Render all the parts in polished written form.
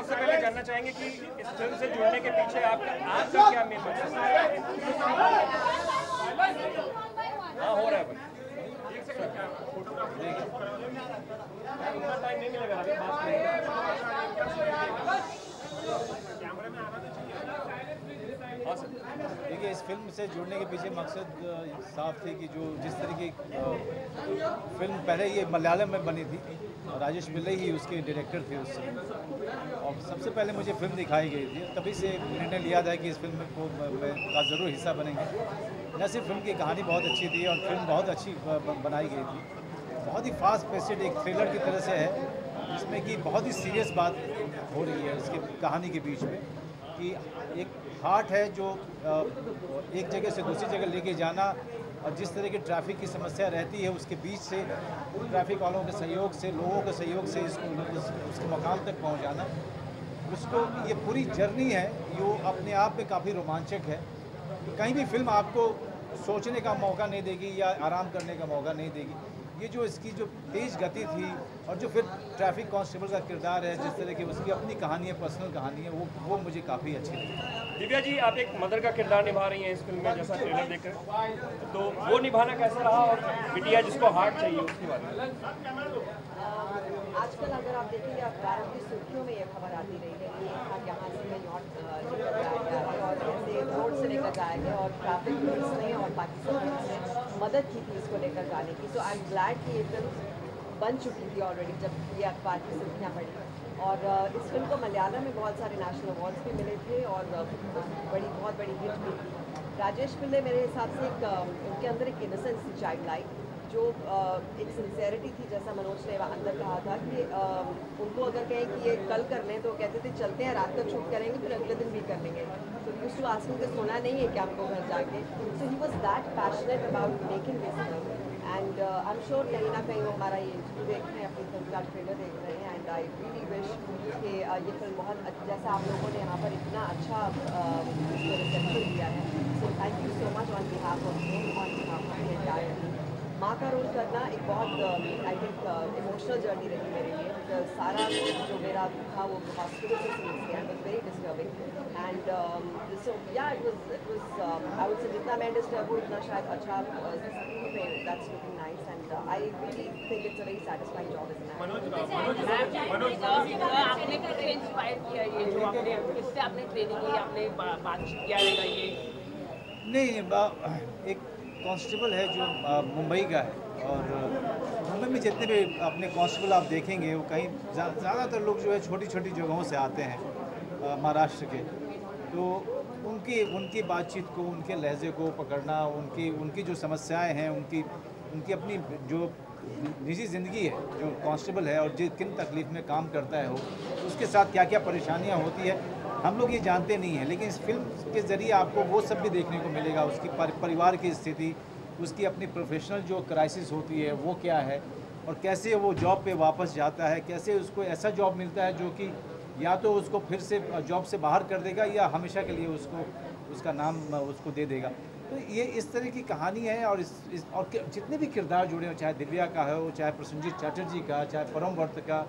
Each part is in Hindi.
सबसे पहले जानना चाहेंगे कि इस फिल्म से जुड़ने के पीछे आपका क्या मेन मकसद है? हाँ, हो रहा है भाई। टाइम नहीं मिलेगा अभी बात देखिए, इस फिल्म से जुड़ने के पीछे मकसद साफ थी कि जो जिस तरीके फिल्म पहले ये मलयालम में बनी थी और राजेश पिल्लई ही उसके डायरेक्टर थे उस समय, और सबसे पहले मुझे फिल्म दिखाई गई थी। तभी से निर्णय लिया था कि इस फिल्म को का ज़रूर हिस्सा बनेंगे। न सिर्फ फिल्म की कहानी बहुत अच्छी थी और फिल्म बहुत अच्छी बनाई गई थी, बहुत ही फास्ट पेस्ड एक थ्रिलर की तरह से है, जिसमें कि बहुत ही सीरियस बात हो रही है इसके कहानी के बीच में कि एक हार्ट है जो एक जगह से दूसरी जगह लेके जाना, और जिस तरह की ट्रैफिक की समस्या रहती है उसके बीच से ट्रैफिक वालों के सहयोग से, लोगों के सहयोग से उसके मकाम तक पहुंचाना, उसको ये पूरी जर्नी है जो अपने आप में काफ़ी रोमांचक है। कहीं भी फिल्म आपको सोचने का मौका नहीं देगी या आराम करने का मौका नहीं देगी। ये जो इसकी जो तेज़ गति थी और जो फिर ट्रैफिक कांस्टेबल का किरदार है, जिस तरह की उसकी अपनी कहानी है, पर्सनल कहानी है, वो मुझे काफ़ी अच्छी लगी। दिव्या जी, आप एक मदर का किरदार निभा रही हैं इस फिल्म में, जैसा ट्रेलर देखकर, तो वो निभाना कैसा रहा, और बिटिया जिसको हार्ट चाहिए उसके बारे में? आजकल अगर आप देखेंगे अखबारों की सुर्खियों में ये खबर आती रही है कि एक हाथ यहाँ से कहीं और लेकर जाया गया है और जैसे रोड से लेकर जाया गया और ट्रैफिक पुलिस ने और पाकिस्तान ने मदद की थी इसको लेकर जाने की। सो आई एम ग्लैड कि ये फिल्म बन चुकी थी ऑलरेडी जब ये अखबार की सुर्खियाँ पड़ी। और इस फिल्म को मलयालम में बहुत सारे नेशनल अवार्ड्स भी मिले थे और बहुत बड़ी हिट भी थी। राजेश पिल्ले मेरे हिसाब से उनके अंदर एक इनोसेंस थी, चाइल्ड लाइक, जो एक सिंसेरिटी थी, जैसा मनोज ने अंदर कहा था कि उनको अगर कहें कि ये कल कर लें तो कहते थे चलते हैं, रात तक शूट करेंगे फिर अगले दिन भी कर लेंगे। तो यूज्ड टू आस्किंग कि सोना नहीं है क्या हमको घर जाके। So he was that passionate about making this film and I am sure कहीं ना कहीं वो हमारा ये इंटरव्यू देख रहे हैं, अपनी फिल्म का ट्रेलर देख रहे हैं एंड आई रियली विश कि ये फिल्म बहुत जैसा आप लोगों ने यहाँ पर इतना अच्छा इसको रिसेप्शन दिया है। So thank you so much on behalf of him, on behalf of the entire team. माँ का रोल करना एक बहुत आई थिंक इमोशनल जर्नी रही मेरे लिए, बिकॉज सारा जो मेरा था वो हॉस्पिटल से सीन किया, it was very disturbing and so या it was I would say जितना मैं डिस्टर्ब हूँ उतना शायद अच्छा स्क्रीन पे that's looking nice and I really think it's a very satisfying job as an आपने कैसे इंस्पायर किया ये जो आपने किससे आपने ट्रेनिंग ली, आपने बातचीत किया रहेगा ये? नहीं, एक कांस्टेबल है जो मुंबई का है और मुंबई में जितने भी अपने कांस्टेबल आप देखेंगे वो कहीं ज़्यादातर लोग जो है छोटी छोटी जगहों से आते हैं महाराष्ट्र के, तो उनकी बातचीत को, उनके लहजे को पकड़ना, उनकी जो समस्याएं हैं, उनकी अपनी जो निजी ज़िंदगी है जो कांस्टेबल है और किन तकलीफ़ में काम करता है वो, उसके साथ क्या क्या परेशानियां होती है हम लोग ये जानते नहीं हैं, लेकिन इस फिल्म के ज़रिए आपको वो सब भी देखने को मिलेगा। उसकी परिवार की स्थिति, उसकी अपनी प्रोफेशनल जो क्राइसिस होती है वो क्या है, और कैसे वो जॉब पे वापस जाता है, कैसे उसको ऐसा जॉब मिलता है जो कि या तो उसको फिर से जॉब से बाहर कर देगा या हमेशा के लिए उसका नाम उसको दे देगा। तो ये इस तरह की कहानी है और और जितने भी किरदार जुड़े हो, चाहे दिव्या का हो, चाहे प्रसन्नजीत चटर्जी का, चाहे परम भट्ट का,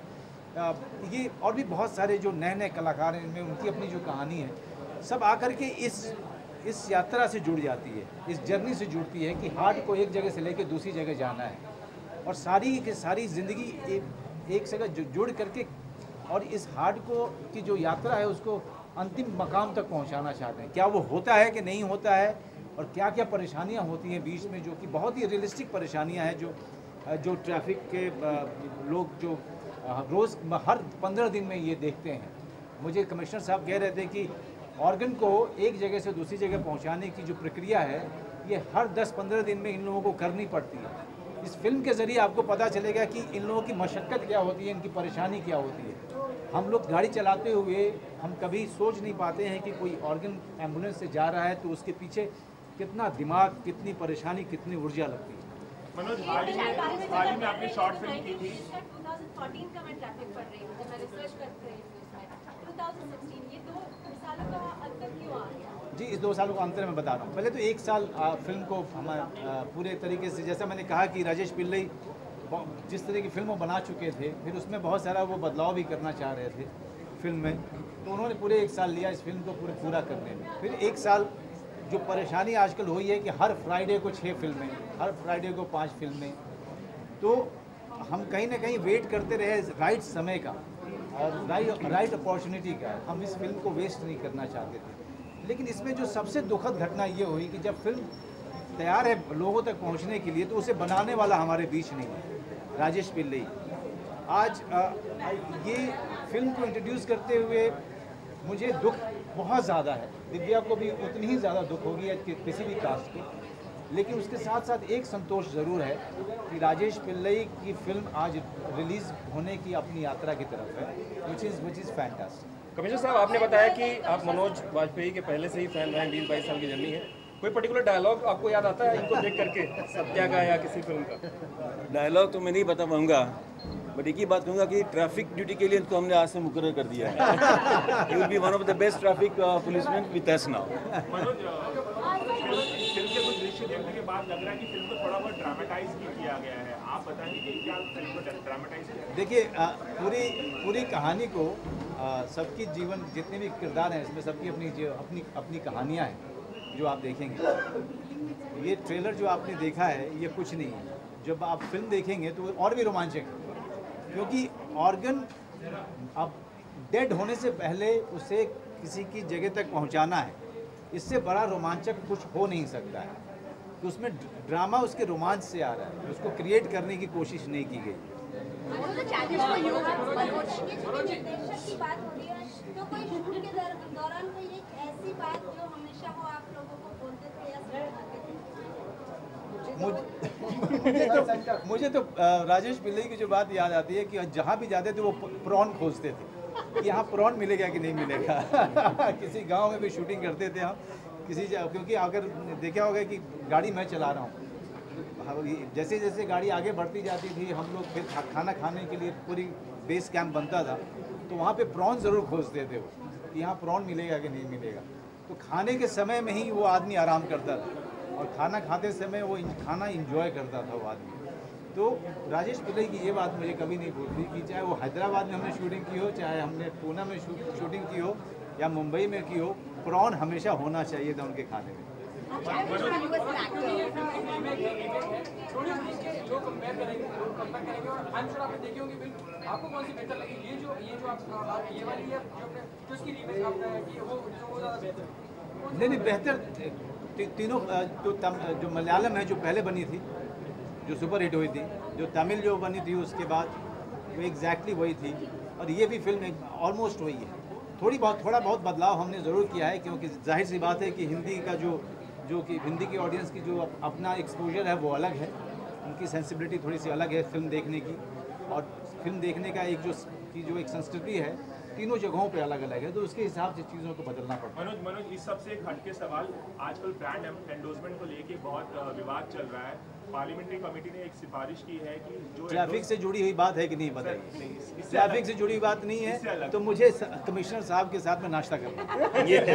ये और भी बहुत सारे जो नए नए कलाकार हैं, इनमें उनकी अपनी जो कहानी है, सब आकर के इस यात्रा से जुड़ जाती है, इस जर्नी से जुड़ती है कि हार्ट को एक जगह से लेकर दूसरी जगह जाना है और सारी की सारी ज़िंदगी एक जगह जुड़ करके और इस हार्ट को की जो यात्रा है उसको अंतिम मकाम तक पहुंचाना चाहते हैं। क्या वो होता है कि नहीं होता है और क्या क्या परेशानियां होती हैं बीच में, जो कि बहुत ही रियलिस्टिक परेशानियां हैं जो ट्रैफिक के लोग जो रोज़ हर 15 दिन में ये देखते हैं। मुझे कमिश्नर साहब कह रहे थे कि ऑर्गन को एक जगह से दूसरी जगह पहुंचाने की जो प्रक्रिया है ये हर 10-15 दिन में इन लोगों को करनी पड़ती है। इस फिल्म के ज़रिए आपको पता चलेगा कि इन लोगों की मशक्क़त क्या होती है, इनकी परेशानी क्या होती है। हम लोग गाड़ी चलाते हुए हम कभी सोच नहीं पाते हैं कि कोई ऑर्गन एम्बुलेंस से जा रहा है तो उसके पीछे कितना दिमाग, कितनी परेशानी, कितनी ऊर्जा लगती है। मनोज, हाल ही में आपने शॉर्ट फिल्म की थी 2014 का, मैं ट्रैफिक पढ़ रही हूँ जब मैं रिसर्च करते रही थी उसमें 2016, ये 2 सालों का अंतर क्यों आ गया? जी, इस 2 सालों का अंतर मैं बता रहा हूँ। पहले तो 1 साल फिल्म को हम पूरे तरीके से, जैसा मैंने कहा कि राजेश पिल्लई जिस तरह की फिल्म वो बना चुके थे, फिर उसमें बहुत सारा वो बदलाव भी करना चाह रहे थे, फिल्म में, तो उन्होंने पूरे 1 साल लिया इस फिल्म को पूरा करने में। फिर 1 साल जो परेशानी आजकल हुई है कि हर फ्राइडे को 6 फिल्में, हर फ्राइडे को 5 फिल्में, तो हम कहीं ना कहीं वेट करते रहे राइट समय का और राइट अपॉर्चुनिटी का। हम इस फिल्म को वेस्ट नहीं करना चाहते थे। लेकिन इसमें जो सबसे दुखद घटना ये हुई कि जब फिल्म तैयार है लोगों तक पहुंचने के लिए, तो उसे बनाने वाला हमारे बीच नहीं है, राजेश पिल्लई। आज ये फिल्म को इंट्रोड्यूस करते हुए मुझे दुख बहुत ज़्यादा है। दिव्या को भी उतनी ही ज़्यादा दुख होगी किसी भी कास्ट की, लेकिन उसके साथ साथ एक संतोष ज़रूर है कि राजेश पिल्लई की फिल्म आज रिलीज़ होने की अपनी यात्रा की तरफ है, विच इज़ फैंटास्टिक। कमिश्नर साहब, आपने बताया कि आप मनोज वाजपेयी के पहले से ही फैन रहे हैं, 20-22 साल की जर्नी है। कोई पर्टिकुलर डायलॉग आपको याद आता है इनको देख करके, सत्या का या किसी फिल्म का? डायलॉग तो मैं नहीं बता पाऊँगा, बट एक ही बात कहूँगा कि ट्रैफिक ड्यूटी के लिए इनको हमने आज से मुकर्रर कर दिया है। He will be one of the best traffic policeman with us now. Film के कुछ दृश्य देखने के बाद लग रहा है कि फिल्म को थोड़ा बहुत ड्रामेटाइज भी किया गया है। आप बताएंगे कि क्या फिल्म को ड्रामेटाइज किया? देखिए, पूरी कहानी को सबकी जीवन जितने भी किरदार हैं इसमें सबकी अपनी कहानियाँ हैं जो आप देखेंगे। ये ट्रेलर जो आपने देखा है ये कुछ नहीं है, जब आप फिल्म देखेंगे तो और भी रोमांचक है, क्योंकि ऑर्गन अब डेड होने से पहले उसे किसी की जगह तक पहुंचाना है। इससे बड़ा रोमांचक कुछ हो नहीं सकता है। तो उसमें ड्रामा उसके रोमांच से आ रहा है, उसको क्रिएट करने की कोशिश नहीं की गई। की बात हो रही है, तो कोई शूटिंग के दौरान कोई एक ऐसी बात जो हमेशा वो आप लोगों को बोलते थे या सुनाते थे? मुझे तो राजेश पिल्लई की जो बात याद आती है कि जहाँ भी जाते थे वो प्रॉन खोजते थे कि यहाँ प्रॉन मिलेगा कि नहीं मिलेगा। किसी गांव में भी शूटिंग करते थे हम क्योंकि अगर देखा होगा कि गाड़ी मैं चला रहा हूँ, जैसे जैसे गाड़ी आगे बढ़ती जाती थी हम लोग फिर खाना खाने के लिए पूरी बेस कैंप बनता था, तो वहाँ पे प्रॉन ज़रूर खोजते थे वो कि यहाँ प्रॉन मिलेगा कि नहीं मिलेगा। तो खाने के समय में ही वो आदमी आराम करता था और खाना खाते समय वो खाना इंजॉय करता था वो आदमी। तो राजेश पिल्लई की ये बात मुझे कभी नहीं भूलती कि चाहे वो हैदराबाद में हमने शूटिंग की हो, चाहे हमने पूना में शूटिंग की हो या मुंबई में की हो, प्रॉन हमेशा होना चाहिए था उनके खाने में। नहीं बेहतर तीनों जो मलयालम है जो पहले बनी थी, जो सुपर हिट हुई थी, जो तमिल जो बनी थी उसके बाद वो एग्जैक्टली वही थी, और ये भी फिल्म ऑलमोस्ट वही है। थोड़ा बहुत बदलाव हमने ज़रूर किया है, क्योंकि जाहिर सी बात है कि हिंदी का जो कि हिंदी की ऑडियंस की जो अपना एक्सपोजर है वो अलग है, उनकी सेंसिबिलिटी थोड़ी सी अलग है फिल्म देखने की, और फिल्म देखने का जो एक संस्कृति है तीनों जगहों पे अलग अलग है, तो उसके हिसाब से चीज़ों को बदलना पड़ता है। मनोज इस सबसे एक हटके सवाल, आजकल ब्रांड एंडोर्समेंट को लेके बहुत विवाद चल रहा है। पार्लियामेंट्री कमेटी ने एक सिफारिश की है कि जो ट्रैफिक से जुड़ी हुई बात है कि नहीं बताइए? ट्रैफिक से जुड़ी बात नहीं है तो मुझे कमिश्नर साहब के साथ में नाश्ता करना।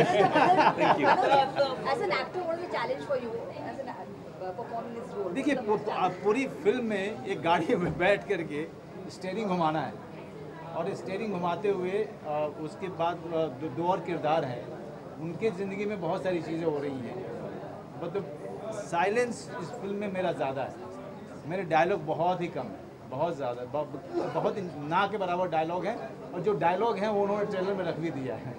देखिए, पूरी फिल्म में एक गाड़ी में बैठ करके स्टीयरिंग घुमाना है, और स्टीयरिंग घुमाते हुए उसके बाद दो और किरदार हैं, उनके ज़िंदगी में बहुत सारी चीज़ें हो रही हैं। मतलब साइलेंस इस फिल्म में मेरा ज़्यादा है, मेरे डायलॉग बहुत ही कम है, बहुत ज़्यादा, बहुत ना के बराबर डायलॉग हैं, और जो डायलॉग हैं वो उन्होंने ट्रेलर में रख भी दिया है।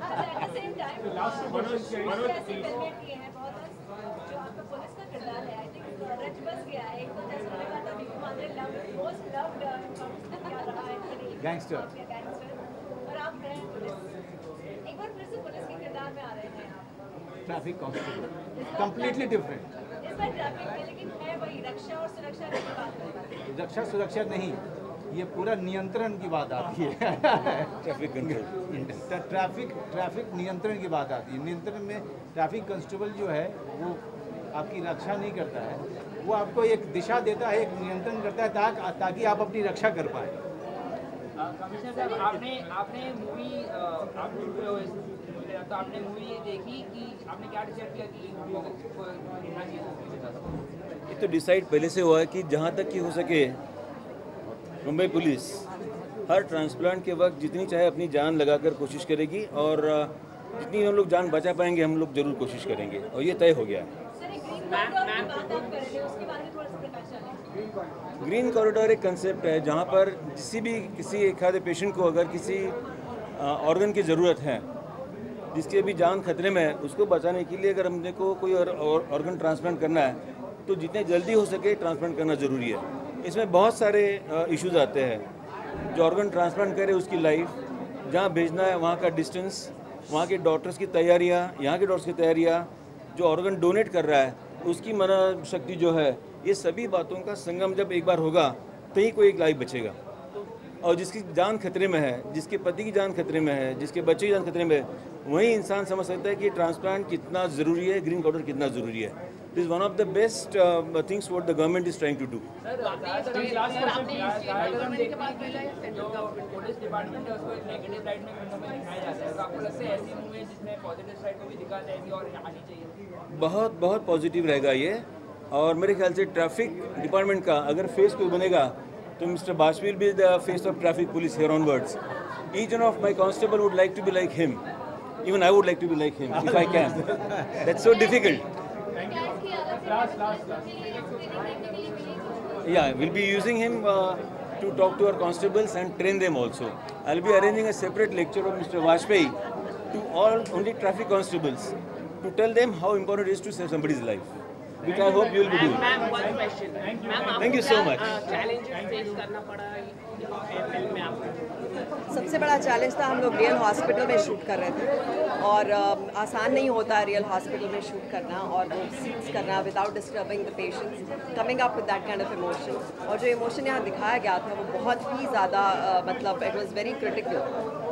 गैंगस्टर, और आप हैं पुलिस, एक बार फिर से पुलिस के किरदार में आ रहे हैं आप। Traffic constable, completely different. इस बार ट्रैफिक में लेकिन है वही रक्षा और सुरक्षा की बात है। रक्षा सुरक्षा नहीं, ये पूरा नियंत्रण की बात आती है। ट्रैफिक कंट्रोल, ट्रैफिक नियंत्रण की बात आती है। नियंत्रण में ट्रैफिक कांस्टेबल जो है वो आपकी रक्षा नहीं करता है, वो आपको एक दिशा देता है, एक नियंत्रण करता है ताकि आप अपनी रक्षा कर पाए। कमिश्नर साहब, आपने मूवी तो आपने मूवी ये देखी कि आपने क्या डिसाइड किया कि मूवी को देखना चाहिए? ये तो डिसाइड पहले से हुआ है कि जहाँ तक कि हो सके मुंबई पुलिस हर ट्रांसप्लांट के वक्त जितनी चाहे अपनी जान लगाकर कोशिश करेगी और जितनी हम लोग जान बचा पाएंगे हम लोग जरूर कोशिश करेंगे और ये तय हो गया है। सर एक ग्रीन कॉरिडोर की बात आप कर रहे थे, उसके बारे में थोड़ा सा प्रकाश डालें। ग्रीन कॉरिडोर एक कंसेप्ट है जहाँ पर किसी एक आधे पेशेंट को अगर किसी ऑर्गन की ज़रूरत है जिसकी अभी जान खतरे में है, उसको बचाने के लिए अगर हमने को कोई ऑर्गन ट्रांसप्लांट करना है तो जितने जल्दी हो सके ट्रांसप्लांट करना ज़रूरी है। इसमें बहुत सारे इश्यूज आते हैं। जो ऑर्गन ट्रांसप्लांट करे उसकी लाइफ, जहाँ भेजना है वहाँ का डिस्टेंस, वहाँ के डॉक्टर्स की तैयारियाँ, यहाँ के डॉक्टर्स की तैयारियाँ, जो ऑर्गन डोनेट कर रहा है उसकी मन शक्ति जो है, ये सभी बातों का संगम जब एक बार होगा तभी कोई एक लाइफ बचेगा। और जिसकी जान खतरे में है, जिसके पति की जान खतरे में है, जिसके बच्चे की जान खतरे में है, वही इंसान समझ सकता है कि ट्रांसप्लांट कितना ज़रूरी है, ग्रीन कॉरिडोर कितना ज़रूरी है। This is one of the best things what the government is trying to do. बहुत बहुत पॉजिटिव रहेगा ये, और मेरे ख्याल से ट्रैफिक डिपार्टमेंट का अगर फेस कोई बनेगा तो mister Bajpayee will be the face of traffic police here onwards. Each one of my constable would like to be like him. Even I would like to be like him if I can. That's so difficult. Yeah, we'll be using him to talk to our constables and train them also. I'll be arranging a separate lecture of Mr. Vajpayee to only traffic constables to tell them how important it is to save somebody's life, which I hope you will be doing. Ma'am, one question. Thank you so much. Challenges face करना पड़ा फिल्म में आपको? सबसे बड़ा चैलेंज था, हम लोग रियल हॉस्पिटल में शूट कर रहे थे और आसान नहीं होता रियल हॉस्पिटल में शूट करना और वो सीन्स करना without disturbing the patients, coming up with that kind of emotion. और जो इमोशन यहाँ दिखाया गया था वो बहुत ही ज़्यादा मतलब इट वाज वेरी क्रिटिकल।